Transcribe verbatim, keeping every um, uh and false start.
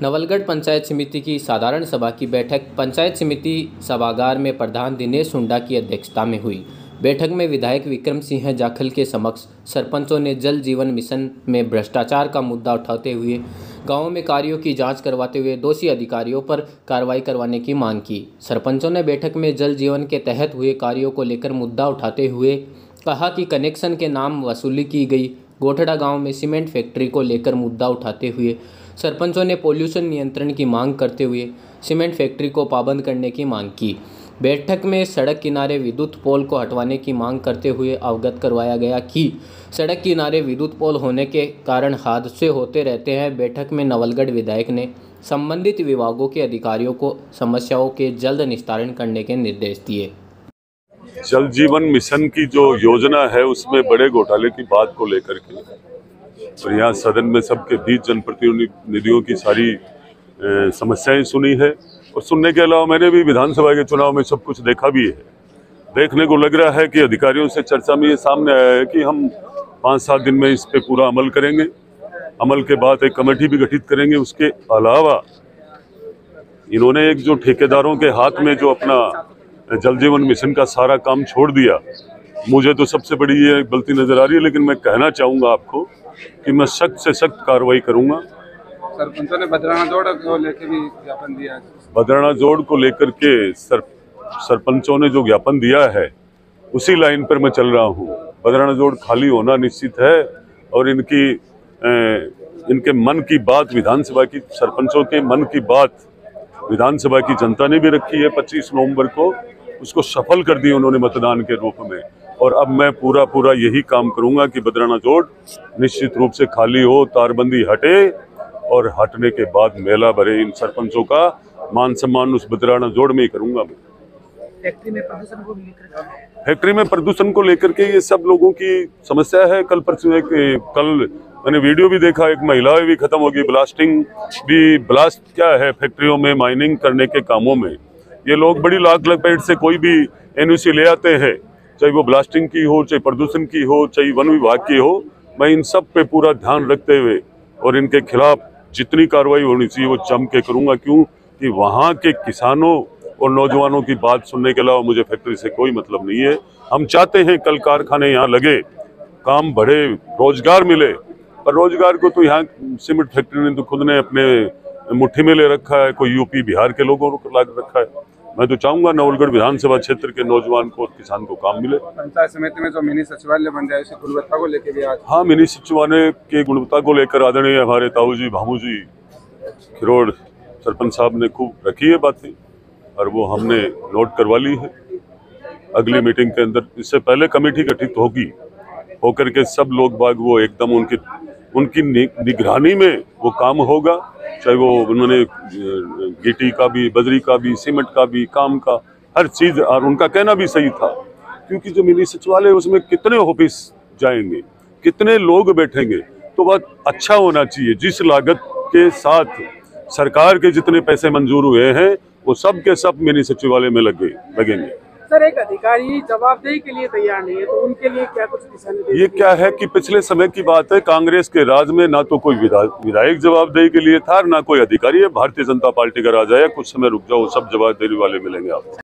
नवलगढ़ पंचायत समिति की साधारण सभा की बैठक पंचायत समिति सभागार में प्रधान दिनेश हुंडा की अध्यक्षता में हुई। बैठक में विधायक विक्रम सिंह जाखल के समक्ष सरपंचों ने जल जीवन मिशन में भ्रष्टाचार का मुद्दा उठाते हुए गांवों में कार्यों की जांच करवाते हुए दोषी अधिकारियों पर कार्रवाई करवाने की मांग की। सरपंचों ने बैठक में जल जीवन के तहत हुए कार्यों को लेकर मुद्दा उठाते हुए कहा कि कनेक्शन के नाम वसूली की गई। गोठड़ा गांव में सीमेंट फैक्ट्री को लेकर मुद्दा उठाते हुए सरपंचों ने पोल्यूशन नियंत्रण की मांग करते हुए सीमेंट फैक्ट्री को पाबंद करने की मांग की। बैठक में सड़क किनारे विद्युत पोल को हटवाने की मांग करते हुए अवगत करवाया गया कि सड़क किनारे विद्युत पोल होने के कारण हादसे होते रहते हैं। बैठक में नवलगढ़ विधायक ने संबंधित विभागों के अधिकारियों को समस्याओं के जल्द निस्तारण करने के निर्देश दिए। जल जीवन मिशन की जो योजना है उसमें बड़े घोटाले की बात को लेकर के और यहाँ सदन में सबके बीच जनप्रतिनिधियों की सारी समस्याएं सुनी है और सुनने के अलावा मैंने भी विधानसभा के चुनाव में सब कुछ देखा भी है। देखने को लग रहा है कि अधिकारियों से चर्चा में ये सामने आया है कि हम पाँच सात दिन में इस पे पूरा अमल करेंगे। अमल के बाद एक कमेटी भी गठित करेंगे। उसके अलावा इन्होंने एक जो ठेकेदारों के हाथ में जो अपना जल जीवन मिशन का सारा काम छोड़ दिया, मुझे तो सबसे बड़ी ये गलती नजर आ रही है। लेकिन मैं कहना चाहूँगा आपको कि मैं सख्त से सख्त कार्रवाई करूँगा। सरपंचों ने बदराना जोड़ को लेकर भी ज्ञापन दिया है। बदराना जोड़ को लेकर के सर सरपंचों ने जो ज्ञापन दिया है उसी लाइन पर मैं चल रहा हूँ। बदराना जोड़ खाली होना निश्चित है और इनकी ए, इनके मन की बात विधानसभा की सरपंचों के मन की बात विधानसभा की जनता ने भी रखी है। पच्चीस नवंबर को उसको सफल कर दिया उन्होंने मतदान के रूप में। और अब मैं पूरा पूरा यही काम करूंगा कि बदराना जोड़ निश्चित रूप से खाली हो, तारबंदी हटे और हटने के बाद मेला भरे। इन सरपंचों का मान सम्मान उस बदराना जोड़ में ही करूंगा। मैं फैक्ट्री में प्रदूषण को लेकर फैक्ट्री में प्रदूषण को लेकर के ये सब लोगों की समस्या है। कल परसों एक कल मैंने वीडियो भी देखा, एक महिला भी खत्म होगी। ब्लास्टिंग भी, ब्लास्ट क्या है, फैक्ट्रियों में माइनिंग करने के कामों में ये लोग बड़ी लाख लपेट से कोई भी एनओसी ले आते हैं, चाहे वो ब्लास्टिंग की हो, चाहे प्रदूषण की हो, चाहे वन विभाग की हो। मैं इन सब पे पूरा ध्यान रखते हुए और इनके खिलाफ जितनी कार्रवाई होनी चाहिए वो जम के करूंगा। क्यों कि वहाँ के किसानों और नौजवानों की बात सुनने के अलावा मुझे फैक्ट्री से कोई मतलब नहीं है। हम चाहते हैं कल कारखाने यहाँ लगे, काम बढ़े, रोजगार मिले। पर रोजगार को तो यहाँ सीमेंट फैक्ट्री ने तो खुद ने अपने मुट्ठी में ले रखा है, कोई यूपी बिहार के लोगों को ला रखा है। मैं तो चाहूंगा नवलगढ़ विधानसभा क्षेत्र के नौजवान को और किसान को काम मिले। पंचायत समिति में जो मिनी सचिवालय बन जाए उसकी गुणवत्ता को लेकर भी आज हाँ मिनी सचिवालय के गुणवत्ता को लेकर आदरणीय हमारे ताऊ जी भामू जी खिरोड़ सरपंच साहब ने खूब रखी है बातें और वो हमने नोट करवा ली है। अगली मीटिंग के अंदर इससे पहले कमेटी गठित होगी, होकर के सब लोग बाग वो एकदम उनकी उनकी निगरानी में वो काम होगा। चाहे वो उन्होंने गिट्टी का भी, बजरी का भी, सीमेंट का भी काम का हर चीज। और उनका कहना भी सही था क्योंकि जो मिनी सचिवालय उसमें कितने ऑफिस जाएंगे, कितने लोग बैठेंगे, तो बहुत अच्छा होना चाहिए। जिस लागत के साथ सरकार के जितने पैसे मंजूर हुए हैं वो सब के सब मिनी सचिवालय में लगे लगेंगे। सर, एक अधिकारी जवाबदेही के लिए तैयार नहीं है तो उनके लिए क्या कुछ दिशा निर्देश? ये क्या है कि पिछले समय की बात है, कांग्रेस के राज में ना तो कोई विधायक जवाबदेही के लिए था, ना कोई अधिकारी है। भारतीय जनता पार्टी का राज है, कुछ समय रुक जाओ, सब जवाबदेही वाले मिलेंगे आपको।